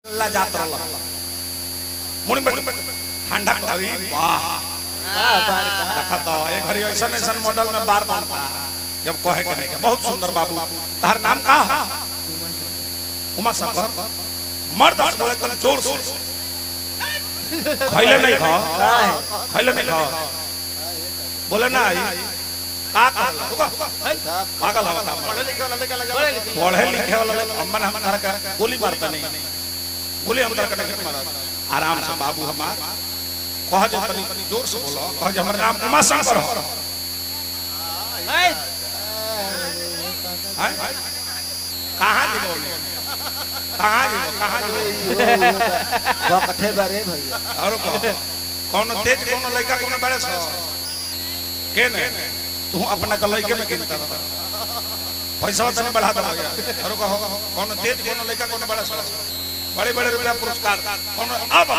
ला जात रहला मुनि ठंडा करी वाह देखा तो एक घड़ी ऐसा ऐसा मॉडल में बार बनता जब कहे के नहीं बहुत सुंदर बाबू तार नाम का उमा शंकर मर्द बोले कल जोर से खैले नहीं खा बोले ना आई का पागल होता पढ़े लिखे वाला अम्मा हम घर का गोली मारता नहीं गोली हम घर का नहीं मारा आराम से बाबू हमार कह जे तनी जोर से बोलो कह जे हमर नाम उमा शंकर हो कहां जीवो कथे बारे भैया और कौन तेज कौन लड़का कौन बड़े सो के ने तू अपना लड़के में गिनता पैसा तने बढ़ा दे और कौन तेज कौन लड़का कौन बड़े सो बड़े बड़े रुपया पुरस्कार कौन अब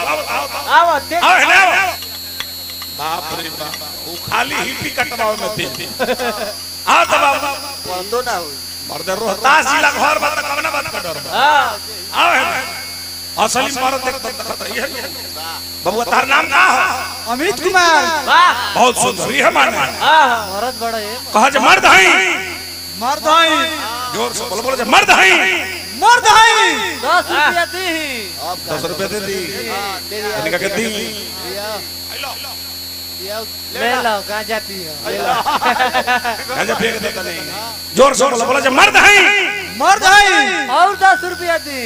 बाप रे बाप वो खाली हिप्पी कटवाओ में तेज आ तब बंदो ना हो मर्द रोहतास जिला घर बात कवना बात का डर हां आओ है असली मर्द देख देखत रही है बबुआ तार नाम का है अमित कुमार वाह बहुत सुंदर ये मान मर्द बड़ा है कह जे मर्द है जोर से बोल जे मर्द है 10 रुपया दी 10 रुपया दे दी इनका के दी ले लो कहां जाती है गाजा फेंक देता नहीं जोर से बोला जे मर्द है और 10 रुपया दी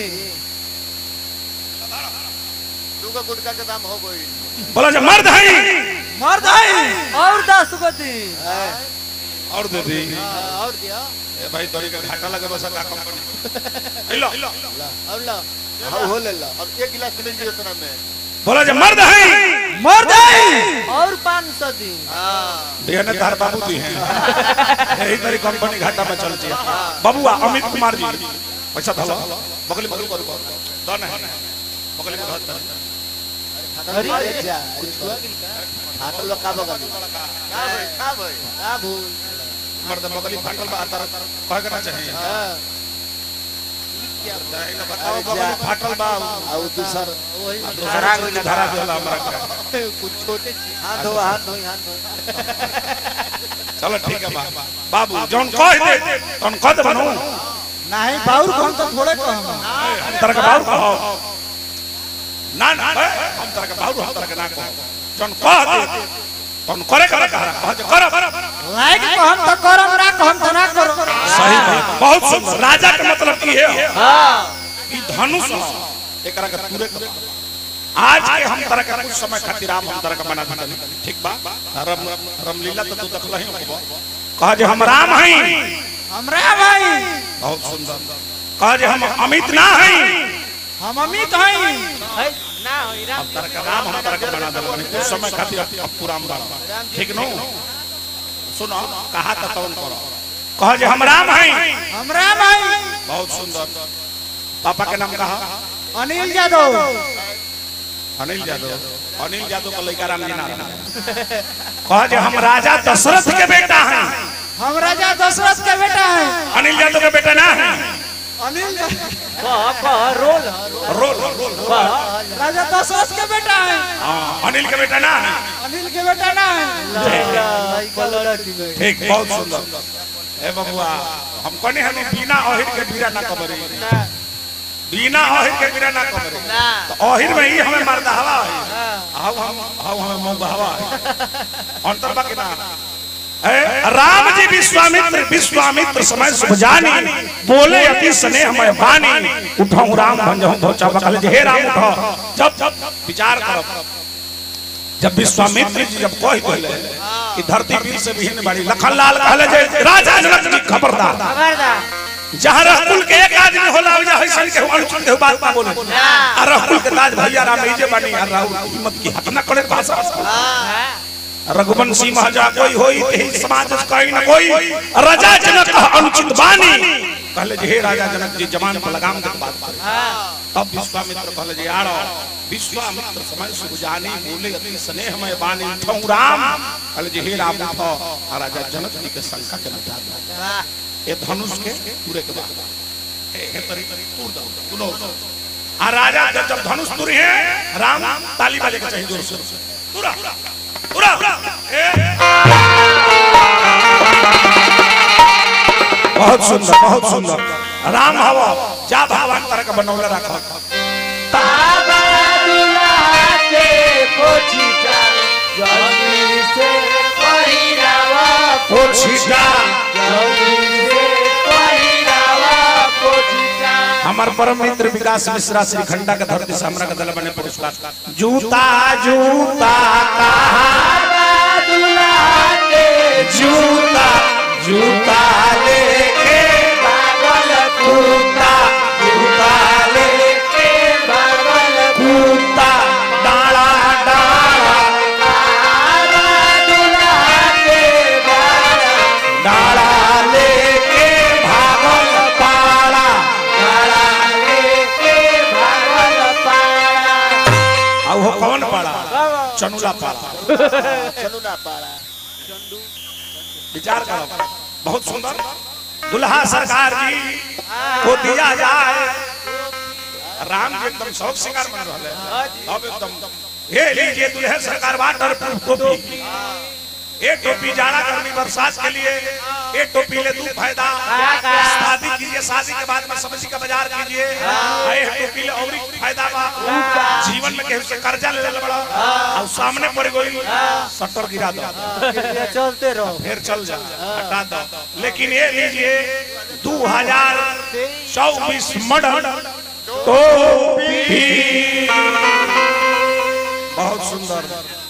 दूगा गुटका के दाम हो गई बोला जे मर्द है और 10 को दी और दे दी और दिया ए भाई तोरी का घाटा लगे बस का कंपनी लो अब लो हो ले लो अब 1 गिलास ले लीजिए उतना में बोला जे मर्द है और 500 दी देने तार बाबू दी हैं यही तेरी कंपनी घाटा में चलती है बबुआ अमित कुमार जी पैसा धलो बगल में करो दो नहीं बगल में धर अरे जा फाटल का बगल का भूल मर्द बगल फाटल बा तार कह करना चाहिए हां क्या जाएगा बताओ बगल फाटल बा और दूसर वही धारा देला हमरा कुछ छोटे हाथ धो चलो ठीक है बाबू जौन कह दे तन कह दे बनू नहीं बाउर कौन तो थोड़े कह हम तरह का बाउर कहो ना हम तरह का बाउर हम तरह का ना कहो जौन कह दे तन करे कह जे कर लाइक कहम तो करम ना कहम तो ना करो सही बात बहुत सुंदर राजा का मतलब की है हां ई धनुष एकरा के पूरे आज के हम तरह का कुछ समय खातिर हम तरह का बना देते ठीक बा रामलीला तो तू देखला ही होबो कह जे हम राम हई बहुत सुंदर कह जे हम अमित ना हई हम अमित हई ना होई राम तरह का नाम हम तरह का बना देते कुछ समय खातिर अब पूरा हम ठीक नो सुनो कहा त तौन करो कह जे हम राम हई बहुत सुंदर पापा के नाम कहा अनिल यादव का लड़का राम जी नाम कह जे हम राजा दशरथ के बेटा हैं अनिल यादव के बेटा ना है अनिल रोल राजा दशरथ के बेटा है अनिल के बेटा ना है ठीक बहुत सुंदर ए बबुआ हम कने हम बिना अहिर के बीरा ना कबरी बिना अहिर के बीरा ना कबरी तो अहिर में ही हमें मर्द हवा है हम हमें मुंह हवा है अंतर बाकी ना राम जी विश्वामित्र समय सुख जानी बोले अति स्नेह मैं बानी उठाऊं राम बन जाऊं धोचा बकल हे राम उठो जब विचार करो जब विश्वामित्र जी जब कह कहले कि धरती वीर से विहीन बाड़ी लखनलाल कहले जे राजा जनक जी खबरदार जहां रकुल के एक आदमी होला जा हसन के अनुचित के बात ना बोले और रकुल के ताज भैया राम इजे बानी और राहुल हिम्मत की हक न करे भाषा रघुवंशी महाजा कोई होई तेहि समाज कहीं न कोई राजा जनक अनुचित बानी कहले जे हे राजा जनक जी जवान पर लगाम के बात करे तब विश्वामित्र कहले जे यार विश्वामित्र समय सुख जानी बोले अति स्नेह में बानी उठौ राम कहले जे हे राम उठो राजा जनक जी के शंका के मिटा दो ये धनुष के पूरे के बाद हे तरी तूर दो सुनो और राजा जब धनुष तुरी है राम ताली बजे के चाहिए जोर से तुरा तुरा बहुत सुंदर बहुत सुंदर राम हवा जा भगवान तरह का बनौले रखा बाबा दुल्हा के पोछीटा जल्दी से पहिरावा पोछीटा जल्दी से पहिरावा पोछीटा। हमार परम मित्र विकास मिश्रा श्री खंडा का धरती सामरा का दल बने पुरस्कार जूता जूता बाबा दुल्हा के जूता जूता लेके पागल जूता जूता के पागल जूता डाला डाला बाबा दुल्हा के बारा डाला लेके भागल पाला बारा लेके भागल पारा। अब वो कौन पाला चनुला पाला चलू ना पारा विचार करो बहुत सुंदर दुल्हा सरकार जी को दिया जाए राम जी एकदम शौक श्रृंगार बन रहा है अब एकदम ये लीजिए दुल्हे सरकार वाटर प्रूफ टोपी ये टोपी जाड़ा गर्मी बरसात के लिए ये टोपी ले दो फायदा शादी कीजिए शादी के बाद में सब्जी का बाजार कीजिए ये टोपी ले और फायदा बा जीवन में केहू से कर्जा ले ले बड़ा और सामने पड़ गई शटर गिरा दो चलते रहो फिर चल जा हटा दो लेकिन ये लीजिए 2024 मॉडल टोपी बहुत सुंदर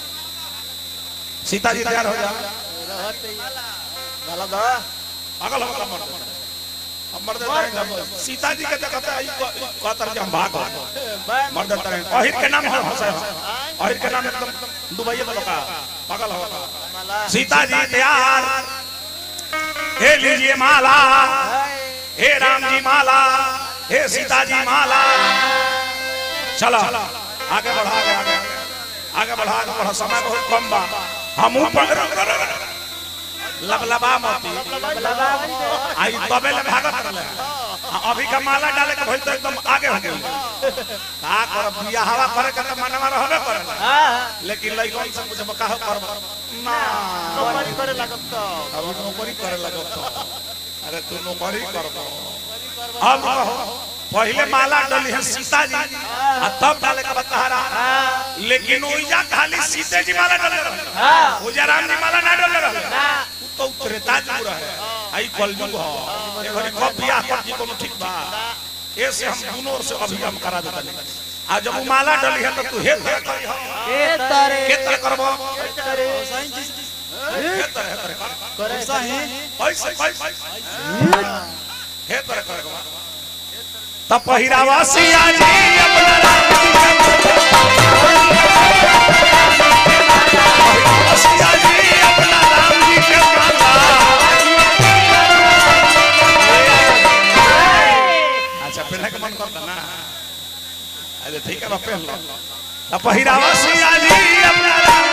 सीता जी तैयार हो जा डाला दा अगल हो मर्द सीता जी के कहते हैं कहतर जे हम भाग मर्द तरह अहिर के नाम हो अहिर के नाम एकदम दुबई में लोका पागल हो सीता जी तैयार हे लीजिए माला हे राम जी माला हे सीता जी माला चला आगे बढ़ा आगे आगे आगे बढ़ा समय बहुत कम बा हम ऊपर लबलबा मोती आई तबे ले भागत रहले अभी का माला डाले के भइल तो एकदम आगे हो गेल का कर बिया हवा करे के त मनवा रहबे करे लेकिन लइकन से कुछ बकाह करब ना नौकरी करे लागत तो अब नौकरी करे लगत तो अरे तू नौकरी करब अब कहो पहले माला डाली है सीता जी आ तब डाले का बतारा लेकिन ओइजा खाली सीते जी माला डाले रहे ओइजा राम जी माला ना डाले रहे तो त्रेता जुग रहे आई कलयुग हो एखनी कब बियाह कर जी कोनो ठीक बा ऐसे हम दोनों ओर से अभी हम करा देता आ जब माला डाली है तो तू हे तरह करी हो के तारे के तरह करबो तारे हे तरह करे सही पैसे हे तरह करबो तब पहिरावा सिया जी अपना राम सिया जी अपना राम जी के माला अच्छा पहले के मन करता ना अरे ठीक है पहन लो तब पहिरावा सिया जी अपना राम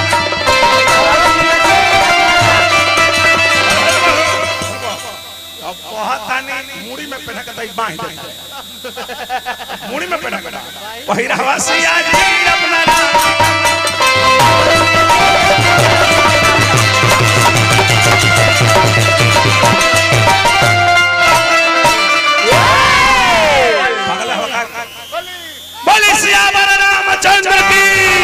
अब कहतानी मुड़ी में पहना के दई बांध दे मुड़ी में पहना के पहिरावा सिया जी अपना पागल होगा बोली सियावर रामचंद्र की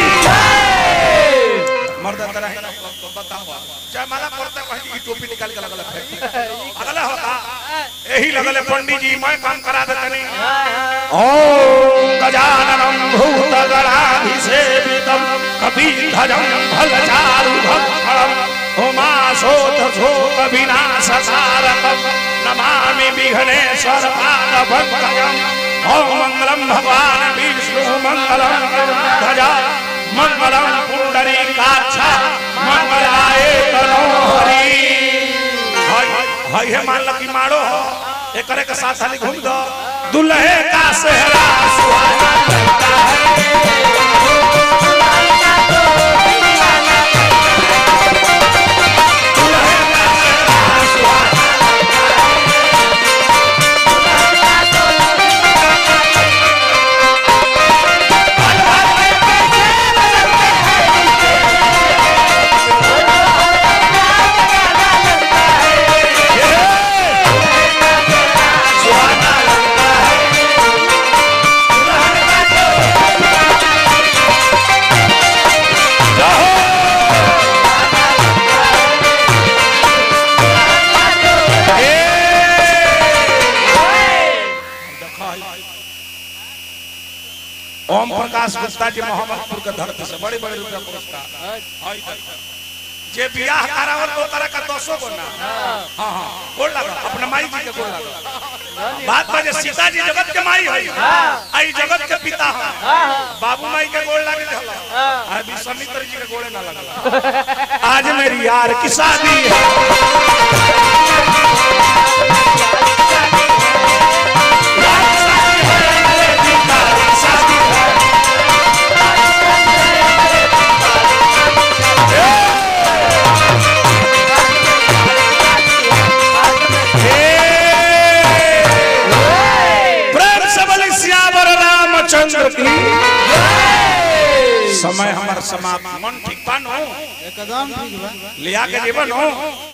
मर्द तरह है तो बताओ जय माला पड़ता है कहीं टोपी निकाल के लगल फेंक अगला होगा यही लगले पंडित जी मैं काम करा देते नहीं ओम गजाननम भूतगणाभिषेवितम कपिध्वजं फलचारुभक्षणं उमाशोथशोक विनाशकारकं नमामि विघ्नेश्वर पादपङ्कजम् ओम मंगलम भगवान विष्णु मंगलम ध्वजा मंगलम पुंडरीकाक्ष मंगलाय तनोहरि हाय हे मान लकी मारो एकरे के साथ खाली घूम दो दुल्हे का सेहरा सुहाना लगता है ओम प्रकाश गुप्ता जी मोहम्मदपुर के धरती से बड़े बड़े रुपया पुरस्कार आई जे बियाह करावल तो तरह का 200 गो ना हां हां गोल लगा अपना माई जी के गोल लगा बात बजे सीता जी जगत के माई है आई जगत के पिता है बाबू माई के गोल लागे हला आ विश्वामित्र जी के गोले ना लगा आज मेरी यार की शादी है चंद्र की समय हमार समाप्त मन ठीक बा नो एकदम ठीक बा लिया के जीवन हो